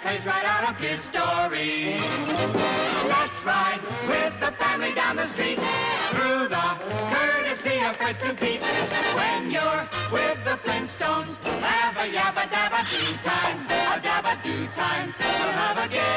page right out of his story. Let's ride with the family down the street through the courtesy of Fred and Pete. When you're with the Flintstones, have a yabba dabba do time, a dabba do time. We'll have a gay